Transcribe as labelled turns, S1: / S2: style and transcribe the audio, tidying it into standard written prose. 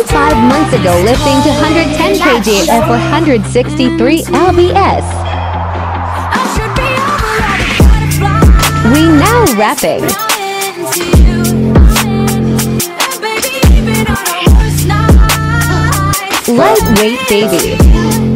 S1: started 5 months ago lifting to 110 kg at 463 lbs. We now rapping. Lightweight baby.